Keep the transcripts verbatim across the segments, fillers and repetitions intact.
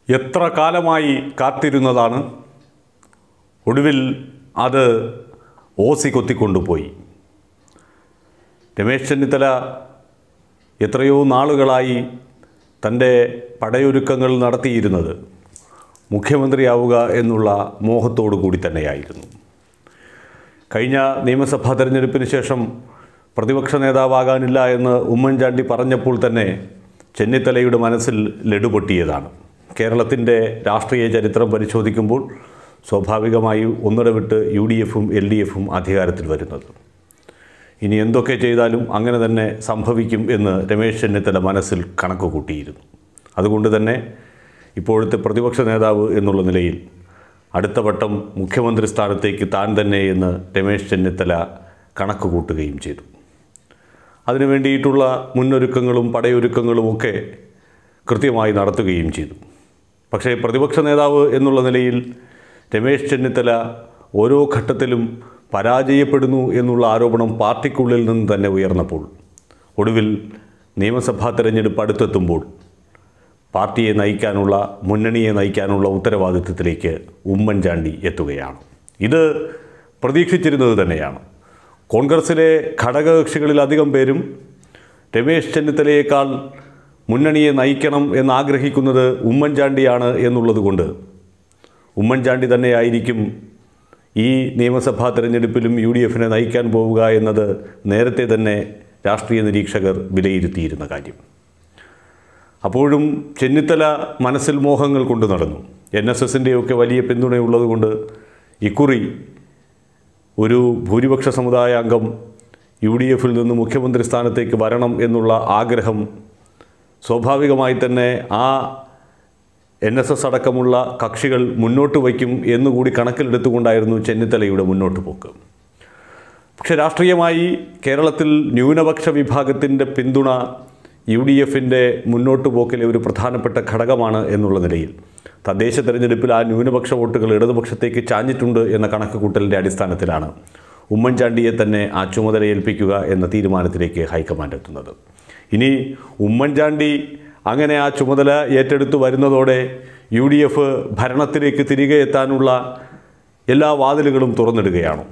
എത്ര കാലമായി കാത്തിരുന്നതാണ്. ഒടുവിൽ അത് ഓസി കൊത്തിക്കൊണ്ടുപോയി. രമേശ് ചെന്നിത്തല എത്രയോ നാളുകളായി തൻ്റെ പടയൊരുക്കങ്ങൾ നടത്തിയിരുന്നത് മുഖ്യമന്ത്രിയാവുക എന്നുള്ള മോഹത്തോടു കൂടി തന്നെയായിരുന്നു. കഴിഞ്ഞ നിയമസഭാ തെരഞ്ഞെടുപ്പിന് ശേഷം പ്രതിപക്ഷ നേതാവാകാനില്ല എന്ന് ഉമ്മൻചാണ്ടി പറഞ്ഞപ്പോൾ തന്നെ ചെന്നിത്തലയുടെ മനസ്സിൽ ലഡുപൊട്ടിയതാണ്. കേരളത്തിൻ്റെ രാഷ്ട്രീയ ചരിത്രം പരിശോധിക്കുമ്പോൾ സ്വാഭാവികമായി ഒന്നിടവിട്ട് യു ഡി എഫും എൽ ഡി എഫും അധികാരത്തിൽ വരുന്നത്. ഇനി എന്തൊക്കെ ചെയ്താലും അങ്ങനെ തന്നെ സംഭവിക്കും എന്ന് രമേശ് ചെന്നിത്തല മനസ്സിൽ കണക്ക് കൂട്ടിയിരുന്നു. അതുകൊണ്ട് തന്നെ ഇപ്പോഴത്തെ പ്രതിപക്ഷ നേതാവ് എന്നുള്ള നിലയിൽ അടുത്ത വട്ടം മുഖ്യമന്ത്രി സ്ഥാനത്തേക്ക് താൻ തന്നെ എന്ന് രമേശ് ചെന്നിത്തല കണക്ക് കൂട്ടുകയും ചെയ്തു. അതിനു വേണ്ടിയിട്ടുള്ള മുന്നൊരുക്കങ്ങളും പടയൊരുക്കങ്ങളുമൊക്കെ കൃത്യമായി നടത്തുകയും ചെയ്തു. പക്ഷേ പ്രതിപക്ഷ നേതാവ് എന്നുള്ള നിലയിൽ രമേശ് ചെന്നിത്തല ഓരോ ഘട്ടത്തിലും പരാജയപ്പെടുന്നു എന്നുള്ള ആരോപണം പാർട്ടിക്കുള്ളിൽ നിന്ന് തന്നെ ഉയർന്നപ്പോൾ ഒടുവിൽ നിയമസഭാ തെരഞ്ഞെടുപ്പ് അടുത്തെത്തുമ്പോൾ പാർട്ടിയെ നയിക്കാനുള്ള, മുന്നണിയെ നയിക്കാനുള്ള ഉത്തരവാദിത്വത്തിലേക്ക് ഉമ്മൻചാണ്ടി എത്തുകയാണ്. ഇത് പ്രതീക്ഷിച്ചിരുന്നത് തന്നെയാണ്. കോൺഗ്രസിലെ ഘടകകക്ഷികളിലധികം പേരും രമേശ് ചെന്നിത്തലയേക്കാൾ മുന്നണിയെ നയിക്കണം എന്നാഗ്രഹിക്കുന്നത് ഉമ്മൻചാണ്ടിയാണ് എന്നുള്ളത് കൊണ്ട് ഉമ്മൻചാണ്ടി തന്നെയായിരിക്കും ഈ നിയമസഭാ തെരഞ്ഞെടുപ്പിലും യു ഡി എഫിനെ നയിക്കാൻ പോവുക എന്നത് നേരത്തെ തന്നെ രാഷ്ട്രീയ നിരീക്ഷകർ വിലയിരുത്തിയിരുന്ന കാര്യം. അപ്പോഴും ചെന്നിത്തല മനസ്സിൽ മോഹങ്ങൾ കൊണ്ടു നടന്നു. എൻ എസ് എസിൻ്റെയൊക്കെ വലിയ പിന്തുണയുള്ളതുകൊണ്ട് ഇക്കുറി ഒരു ഭൂരിപക്ഷ സമുദായ അംഗം യു ഡി എഫിൽ നിന്ന് മുഖ്യമന്ത്രി സ്ഥാനത്തേക്ക് വരണം എന്നുള്ള ആഗ്രഹം സ്വാഭാവികമായി തന്നെ ആ എൻ എസ് എസ് അടക്കമുള്ള കക്ഷികൾ മുന്നോട്ട് വയ്ക്കും എന്നുകൂടി കണക്കിലെടുത്തുകൊണ്ടായിരുന്നു ചെന്നിത്തലയുടെ മുന്നോട്ട് പോക്ക്. പക്ഷേ രാഷ്ട്രീയമായി കേരളത്തിൽ ന്യൂനപക്ഷ വിഭാഗത്തിൻ്റെ പിന്തുണ യു ഡി എഫിൻ്റെ മുന്നോട്ട് പോക്കിലെ ഒരു പ്രധാനപ്പെട്ട ഘടകമാണ് എന്നുള്ള നിലയിൽ തദ്ദേശ തെരഞ്ഞെടുപ്പിൽ ആ ന്യൂനപക്ഷ വോട്ടുകൾ ഇടതുപക്ഷത്തേക്ക് ചാഞ്ഞിട്ടുണ്ട് എന്ന കണക്ക് കൂട്ടലിൻ്റെ അടിസ്ഥാനത്തിലാണ് ഉമ്മൻചാണ്ടിയെ തന്നെ ആ ചുമതല ഏൽപ്പിക്കുക എന്ന തീരുമാനത്തിലേക്ക് ഹൈക്കമാൻഡ് എത്തുന്നത്. ഇനി ഉമ്മൻചാണ്ടി അങ്ങനെ ആ ചുമതല ഏറ്റെടുത്തു വരുന്നതോടെ യു ഡി എഫ് ഭരണത്തിലേക്ക് തിരികെ എത്താനുള്ള എല്ലാ വാതിലുകളും തുറന്നിടുകയാണ്.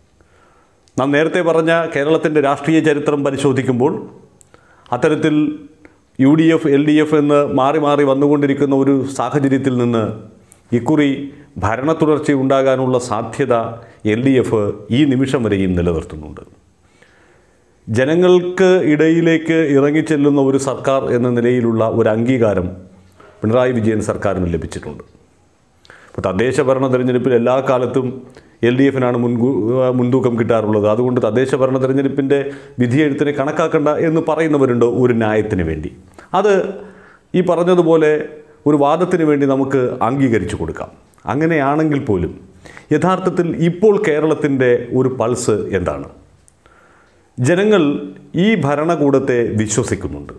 നാം നേരത്തെ പറഞ്ഞ കേരളത്തിൻ്റെ രാഷ്ട്രീയ ചരിത്രം പരിശോധിക്കുമ്പോൾ അത്തരത്തിൽ U D F L D F എന്ന് മാറി മാറി വന്നുകൊണ്ടിരിക്കുന്ന ഒരു സാഹചര്യത്തിൽ നിന്ന് ഇക്കുറി ഭരണ തുടർച്ചയുണ്ടാകാനുള്ള സാധ്യത എൽ ഡി എഫ് ഈ നിമിഷം വരെയും നിലനിർത്തുന്നുണ്ട്. ജനങ്ങൾക്ക് ഇടയിലേക്ക് ഇറങ്ങിച്ചെല്ലുന്ന ഒരു സർക്കാർ എന്ന നിലയിലുള്ള ഒരു അംഗീകാരം പിണറായി വിജയൻ സർക്കാരിന് ലഭിച്ചിട്ടുണ്ട്. ഇപ്പോൾ തദ്ദേശ ഭരണ തെരഞ്ഞെടുപ്പിൽ എല്ലാ കാലത്തും എൽ ഡി എഫിനാണ് മുൻകൂ മുൻതൂക്കം കിട്ടാറുള്ളത്. അതുകൊണ്ട് തദ്ദേശ ഭരണ തെരഞ്ഞെടുപ്പിൻ്റെ വിധിയെഴുത്തിനെ കണക്കാക്കണ്ട എന്ന് പറയുന്നവരുണ്ട് ഒരു ന്യായത്തിന് വേണ്ടി. അത് ഈ പറഞ്ഞതുപോലെ ഒരു വാദത്തിന് വേണ്ടി നമുക്ക് അംഗീകരിച്ചു കൊടുക്കാം. അങ്ങനെയാണെങ്കിൽ പോലും യഥാർത്ഥത്തിൽ ഇപ്പോൾ കേരളത്തിൻ്റെ ഒരു പൾസ് എന്താണ്? ജനങ്ങൾ ഈ ഭരണകൂടത്തെ വിശ്വസിക്കുന്നുണ്ട്.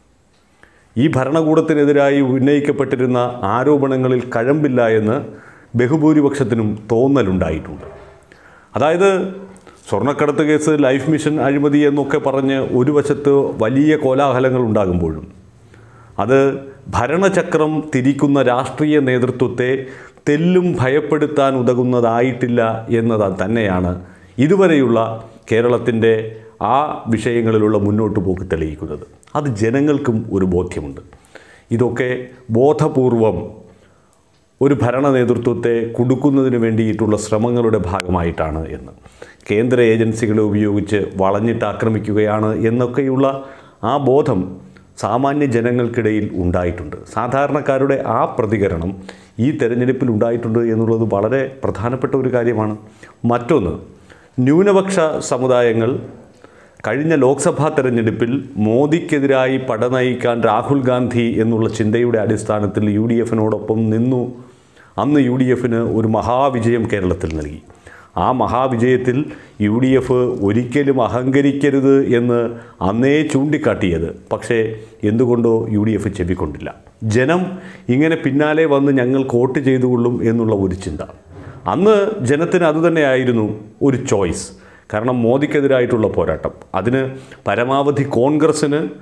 ഈ ഭരണകൂടത്തിനെതിരായി ഉന്നയിക്കപ്പെട്ടിരുന്ന ആരോപണങ്ങളിൽ കഴമ്പില്ല എന്ന് ബഹുഭൂരിപക്ഷത്തിനും തോന്നലുണ്ടായിട്ടുണ്ട്. അതായത് സ്വർണ്ണക്കടത്ത് കേസ്, ലൈഫ് മിഷൻ അഴിമതി എന്നൊക്കെ പറഞ്ഞ് ഒരു വശത്ത് വലിയ കോലാഹലങ്ങൾ ഉണ്ടാകുമ്പോഴും അത് ഭരണചക്രം തിരിക്കുന്ന രാഷ്ട്രീയ നേതൃത്വത്തെ തെല്ലും ഭയപ്പെടുത്താൻ ഉതകുന്നതായിട്ടില്ല എന്നത് തന്നെയാണ് ഇതുവരെയുള്ള കേരളത്തിൻ്റെ ആ വിഷയങ്ങളിലുള്ള മുന്നോട്ട് പോക്ക് തെളിയിക്കുന്നത്. അത് ജനങ്ങൾക്കും ഒരു ബോധ്യമുണ്ട്. ഇതൊക്കെ ബോധപൂർവം ഒരു ഭരണ നേതൃത്വത്തെ കുടുക്കുന്നതിന് വേണ്ടിയിട്ടുള്ള ശ്രമങ്ങളുടെ ഭാഗമായിട്ടാണ് എന്ന്, കേന്ദ്ര ഏജൻസികളെ ഉപയോഗിച്ച് വളഞ്ഞിട്ട് ആക്രമിക്കുകയാണ് എന്നൊക്കെയുള്ള ആ ബോധം സാമാന്യ ജനങ്ങൾക്കിടയിൽ ഉണ്ടായിട്ടുണ്ട്. സാധാരണക്കാരുടെ ആ പ്രതികരണം ഈ തെരഞ്ഞെടുപ്പിൽ ഉണ്ടായിട്ടുണ്ട് എന്നുള്ളത് വളരെ പ്രധാനപ്പെട്ട ഒരു കാര്യമാണ്. മറ്റൊന്ന്, ന്യൂനപക്ഷ സമുദായങ്ങൾ കഴിഞ്ഞ ലോക്സഭാ തെരഞ്ഞെടുപ്പിൽ മോദിക്കെതിരായി പടനയിക്കാൻ രാഹുൽ ഗാന്ധി എന്നുള്ള ചിന്തയുടെ അടിസ്ഥാനത്തിൽ യു ഡി എഫിനോടൊപ്പം നിന്നു. അന്ന് യു ഡി എഫിന് ഒരു മഹാവിജയം കേരളത്തിൽ നൽകി. ആ മഹാവിജയത്തിൽ യു ഡി എഫ് ഒരിക്കലും അഹങ്കരിക്കരുത് എന്ന് അന്നേ ചൂണ്ടിക്കാട്ടിയത് പക്ഷേ എന്തുകൊണ്ടോ യു ഡി എഫ് ചെവിക്കൊണ്ടില്ല. ജനം ഇങ്ങനെ പിന്നാലെ വന്ന് ഞങ്ങൾ വോട്ട് ചെയ്തുകൊള്ളും എന്നുള്ള ഒരു ചിന്ത അന്ന് ജനത്തിന് അതുതന്നെയായിരുന്നു ഒരു ചോയ്സ്. കാരണം മോദിക്കെതിരായിട്ടുള്ള പോരാട്ടം, അതിന് പരമാവധി കോൺഗ്രസ്സിന്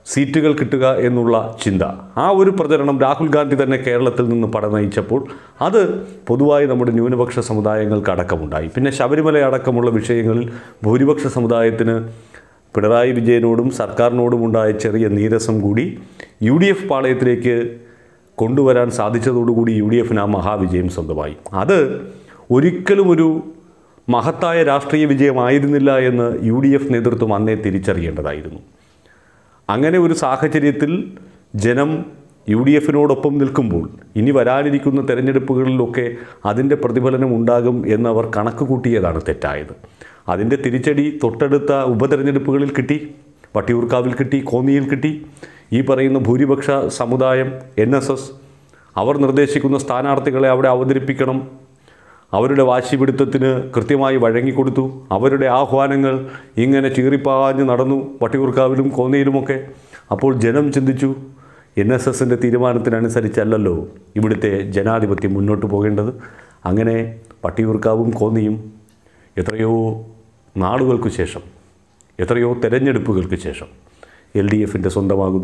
സീറ്റുകൾ കിട്ടുക എന്നുള്ള ചിന്ത, ആ ഒരു പ്രചരണം രാഹുൽ ഗാന്ധി തന്നെ കേരളത്തിൽ നിന്ന് പടനയിച്ചപ്പോൾ അത് പൊതുവായി നമ്മുടെ ന്യൂനപക്ഷ സമുദായങ്ങൾക്ക് അടക്കമുണ്ടായി. പിന്നെ ശബരിമല അടക്കമുള്ള വിഷയങ്ങളിൽ ഭൂരിപക്ഷ സമുദായത്തിന് പിണറായി വിജയനോടും സർക്കാരിനോടും ഉണ്ടായ ചെറിയ നീരസം കൂടി യു ഡി എഫ് പാളയത്തിലേക്ക് കൊണ്ടുവരാൻ സാധിച്ചതോടുകൂടി യു ഡി എഫിന് ആ മഹാവിജയം സ്വന്തമായി. അത് ഒരിക്കലും ഒരു മഹത്തായ രാഷ്ട്രീയ വിജയമായിരുന്നില്ല എന്ന് യു ഡി എഫ് നേതൃത്വം അന്നേ തിരിച്ചറിയേണ്ടതായിരുന്നു. അങ്ങനെ ഒരു സാഹചര്യത്തിൽ ജനം യു ഡി എഫിനോടൊപ്പം നിൽക്കുമ്പോൾ ഇനി വരാനിരിക്കുന്ന തെരഞ്ഞെടുപ്പുകളിലൊക്കെ അതിൻ്റെ പ്രതിഫലനം ഉണ്ടാകും എന്നവർ കണക്ക് കൂട്ടിയതാണ് തെറ്റായത്. അതിൻ്റെ തിരിച്ചടി തൊട്ടടുത്ത ഉപതെരഞ്ഞെടുപ്പുകളിൽ കിട്ടി. വട്ടിയൂർക്കാവിൽ കിട്ടി, കോന്നിയിൽ കിട്ടി. ഈ പറയുന്ന ഭൂരിപക്ഷ സമുദായം എൻ എസ് എസ് അവർ നിർദ്ദേശിക്കുന്ന സ്ഥാനാർത്ഥികളെ അവിടെ അവതരിപ്പിക്കണം, അവരുടെ വാശിപിടുത്തത്തിന് കൃത്യമായി വഴങ്ങിക്കൊടുത്തു. അവരുടെ ആഹ്വാനങ്ങൾ ഇങ്ങനെ ചീറിപ്പാഞ്ഞ് നടന്നു വട്ടിയൂർക്കാവിലും കോന്നിയിലുമൊക്കെ. അപ്പോൾ ജനം ചിന്തിച്ചു, എൻ എസ് എസിൻ്റെ തീരുമാനത്തിനനുസരിച്ചല്ലല്ലോ ഇവിടുത്തെ ജനാധിപത്യം മുന്നോട്ട് പോകേണ്ടത്. അങ്ങനെ വട്ടിയൂർക്കാവും കോന്നിയും എത്രയോ നാളുകൾക്ക് ശേഷം, എത്രയോ തെരഞ്ഞെടുപ്പുകൾക്ക് ശേഷം എൽ ഡി എഫിൻ്റെ സ്വന്തമാകുന്നു.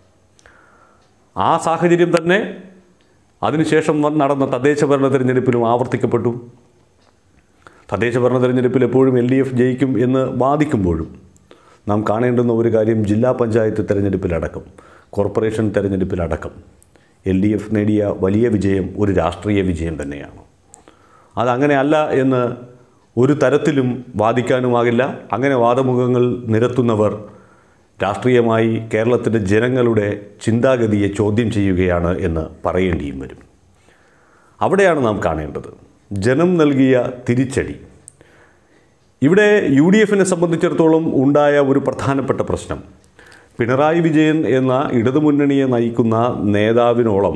ആ സാഹചര്യം തന്നെ അതിനുശേഷം നടന്ന തദ്ദേശ ഭരണ തെരഞ്ഞെടുപ്പിലും ആവർത്തിക്കപ്പെട്ടു. തദ്ദേശ ഭരണ തെരഞ്ഞെടുപ്പിൽ എപ്പോഴും എൽ ഡി എഫ് ജയിക്കും എന്ന് വാദിക്കുമ്പോഴും നാം കാണേണ്ടുന്ന ഒരു കാര്യം, ജില്ലാ പഞ്ചായത്ത് തെരഞ്ഞെടുപ്പിലടക്കം കോർപ്പറേഷൻ തെരഞ്ഞെടുപ്പിലടക്കം എൽ ഡി എഫ് നേടിയ വലിയ വിജയം ഒരു രാഷ്ട്രീയ വിജയം തന്നെയാണ്. അതങ്ങനെയല്ല എന്ന് ഒരു തരത്തിലും വാദിക്കാനുമാകില്ല. അങ്ങനെ വാദമുഖങ്ങൾ നിരത്തുന്നവർ രാഷ്ട്രീയമായി കേരളത്തിലെ ജനങ്ങളുടെ ചിന്താഗതിയെ ചോദ്യം ചെയ്യുകയാണ് എന്ന് പറയേണ്ടിയും വരും. അവിടെയാണ് നാം കാണേണ്ടത് ജനം നൽകിയ തിരിച്ചടി. ഇവിടെ യു ഡി എഫിനെ സംബന്ധിച്ചിടത്തോളം ഉണ്ടായ ഒരു പ്രധാനപ്പെട്ട പ്രശ്നം, പിണറായി വിജയൻ എന്ന ഇടതുമുന്നണിയെ നയിക്കുന്ന നേതാവിനോളം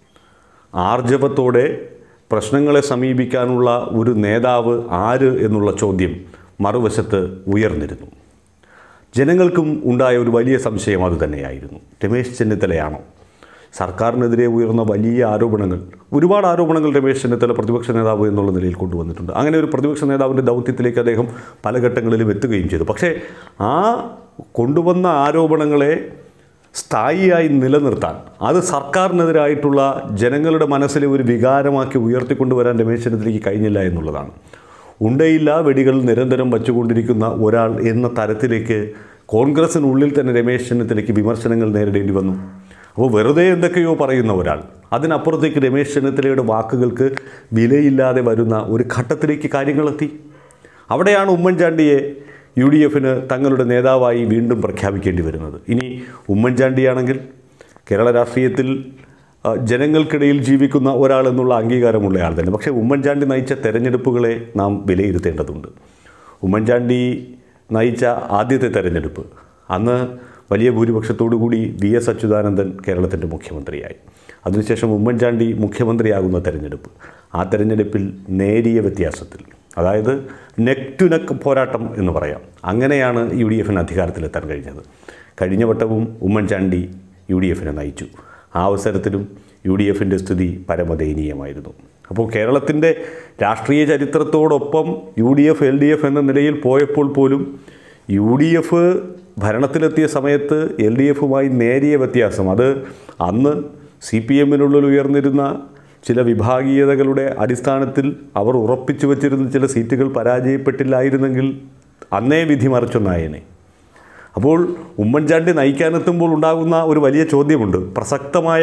ആർജവത്തോടെ പ്രശ്നങ്ങളെ സമീപിക്കാനുള്ള ഒരു നേതാവ് ആര് എന്നുള്ള ചോദ്യം മറുവശത്ത് ഉയർന്നിരുന്നു. ജനങ്ങൾക്കും ഉണ്ടായ ഒരു വലിയ സംശയം അതുതന്നെയായിരുന്നു. രമേശ് ചെന്നിത്തലയാണോ? സർക്കാരിനെതിരെ ഉയർന്ന വലിയ ആരോപണങ്ങൾ, ഒരുപാട് ആരോപണങ്ങൾ രമേശ് ചെന്നിത്തല പ്രതിപക്ഷ നേതാവ് എന്നുള്ള നിലയിൽ കൊണ്ടുവന്നിട്ടുണ്ട്. അങ്ങനെ ഒരു പ്രതിപക്ഷ നേതാവിൻ്റെ ദൗത്യത്തിലേക്ക് അദ്ദേഹം പല ഘട്ടങ്ങളിലും എത്തുകയും ചെയ്തു. പക്ഷേ ആ കൊണ്ടുവന്ന ആരോപണങ്ങളെ സ്ഥായിയായി നിലനിർത്താൻ, അത് സർക്കാരിനെതിരായിട്ടുള്ള ജനങ്ങളുടെ മനസ്സിലെ ഒരു വികാരമാക്കി ഉയർത്തിക്കൊണ്ടുവരാൻ രമേശ് ചെന്നിത്തലയ്ക്ക് കഴിഞ്ഞില്ല എന്നുള്ളതാണ്. ഉണ്ടയില്ല വെടികൾ നിരന്തരം വച്ചുകൊണ്ടിരിക്കുന്ന ഒരാൾ എന്ന തരത്തിലേക്ക് കോൺഗ്രസിനുള്ളിൽ തന്നെ രമേശ് ചെന്നിത്തലയ്ക്ക് വിമർശനങ്ങൾ നേരിടേണ്ടി വന്നു. അപ്പോൾ വെറുതെ എന്തൊക്കെയോ പറയുന്ന ഒരാൾ, അതിനപ്പുറത്തേക്ക് രമേശ് ചെന്നിത്തലയുടെ വാക്കുകൾക്ക് വിലയില്ലാതെ വരുന്ന ഒരു ഘട്ടത്തിലേക്ക് കാര്യങ്ങളെത്തി. അവിടെയാണ് ഉമ്മൻചാണ്ടിയെ യു ഡി എഫിന് തങ്ങളുടെ നേതാവായി വീണ്ടും പ്രഖ്യാപിക്കേണ്ടി വരുന്നത്. ഇനി ഉമ്മൻചാണ്ടിയാണെങ്കിൽ കേരള രാഷ്ട്രീയത്തിൽ ജനങ്ങൾക്കിടയിൽ ജീവിക്കുന്ന ഒരാൾ എന്നുള്ള അംഗീകാരമുള്ള ആൾ തന്നെ. പക്ഷേ ഉമ്മൻചാണ്ടി നയിച്ച തെരഞ്ഞെടുപ്പുകളെ നാം വിലയിരുത്തേണ്ടതുണ്ട്. ഉമ്മൻചാണ്ടി നയിച്ച ആദ്യത്തെ തെരഞ്ഞെടുപ്പ്, അന്ന് വലിയ ഭൂരിപക്ഷത്തോടു കൂടി വി എസ് അച്യുതാനന്ദൻ കേരളത്തിൻ്റെ മുഖ്യമന്ത്രിയായി. അതിനുശേഷം ഉമ്മൻചാണ്ടി മുഖ്യമന്ത്രിയാകുന്ന തെരഞ്ഞെടുപ്പ്, ആ തെരഞ്ഞെടുപ്പിൽ നേരിയ വ്യത്യാസത്തിൽ, അതായത് നെക്ക് ടു നെക്ക് പോരാട്ടം എന്ന് പറയാം, അങ്ങനെയാണ് യു ഡി എഫിന് അധികാരത്തിലെത്താൻ കഴിഞ്ഞത്. കഴിഞ്ഞ വട്ടവും ഉമ്മൻചാണ്ടി യു ഡി എഫിനെ നയിച്ചു. ആ അവസരത്തിലും യു ഡി എഫിൻ്റെ സ്ഥിതി പരമദയനീയമായിരുന്നു. അപ്പോൾ കേരളത്തിൻ്റെ രാഷ്ട്രീയ ചരിത്രത്തോടൊപ്പം U D F L D F എന്ന നിലയിൽ പോയപ്പോൾ പോലും യു ഡി എഫ് ഭരണത്തിലെത്തിയ സമയത്ത് എൽ ഡി എഫുമായി നേരിയ വ്യത്യാസം, അത് അന്ന് സി പി എമ്മിനുള്ളിൽ ഉയർന്നിരുന്ന ചില വിഭാഗീയതകളുടെ അടിസ്ഥാനത്തിൽ അവർ ഉറപ്പിച്ചു വച്ചിരുന്ന ചില സീറ്റുകൾ പരാജയപ്പെട്ടില്ലായിരുന്നെങ്കിൽ അന്നേ വിധി മറിച്ചൊന്നായേനെ. അപ്പോൾ ഉമ്മൻചാണ്ടി നയിക്കാനെത്തുമ്പോൾ ഉണ്ടാകുന്ന ഒരു വലിയ ചോദ്യമുണ്ട്. പ്രസക്തമായ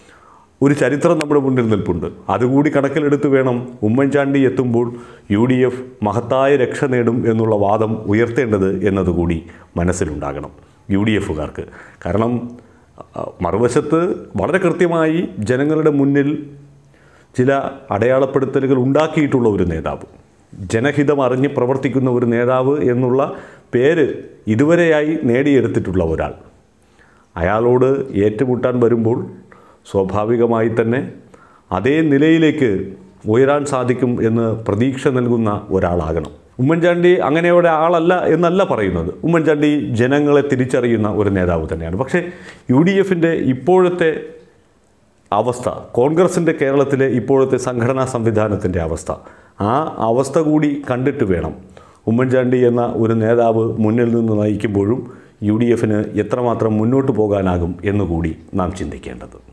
ഒരു ചരിത്രം നമ്മുടെ മുന്നിൽ നിൽപ്പുണ്ട്. അതുകൂടി കണക്കിലെടുത്ത് വേണം ഉമ്മൻചാണ്ടി എത്തുമ്പോൾ യു ഡി എഫ് മഹത്തായ രക്ഷ നേടും എന്നുള്ള വാദം ഉയർത്തേണ്ടത് എന്നതുകൂടി മനസ്സിലുണ്ടാകണം യു ഡി എഫുകാർക്ക്. കാരണം മറുവശത്ത് വളരെ കൃത്യമായി ജനങ്ങളുടെ മുന്നിൽ ചില അടയാളപ്പെടുത്തലുകൾ ഉണ്ടാക്കിയിട്ടുള്ള ഒരു നേതാവ്, ജനഹിതം അറിഞ്ഞ് പ്രവർത്തിക്കുന്ന ഒരു നേതാവ് എന്നുള്ള പേര് ഇതുവരെയായി നേടിയെടുത്തിട്ടുള്ള ഒരാൾ, അയാളോട് ഏറ്റുമുട്ടാൻ വരുമ്പോൾ സ്വാഭാവികമായി തന്നെ അതേ നിലയിലേക്ക് ഉയരാൻ സാധിക്കും എന്ന് പ്രതീക്ഷ നൽകുന്ന ഒരാളാകണം. ഉമ്മൻചാണ്ടി അങ്ങനെയുള്ള ആളല്ല എന്നല്ല പറയുന്നത്. ഉമ്മൻചാണ്ടി ജനങ്ങളെ തിരിച്ചറിയുന്ന ഒരു നേതാവ് തന്നെയാണ്. പക്ഷേ യു ഡി എഫിൻ്റെ ഇപ്പോഴത്തെ അവസ്ഥ, കോൺഗ്രസിൻ്റെ കേരളത്തിലെ ഇപ്പോഴത്തെ സംഘടനാ സംവിധാനത്തിൻ്റെ അവസ്ഥ, ആ അവസ്ഥ കൂടി കണ്ടിട്ട് വേണം ഉമ്മൻചാണ്ടി എന്ന ഒരു നേതാവ് മുന്നിൽ നിന്ന് നയിക്കുമ്പോഴും യു ഡി എഫിന് എത്രമാത്രം മുന്നോട്ട് പോകാനാകും എന്നുകൂടി നാം ചിന്തിക്കേണ്ടത്.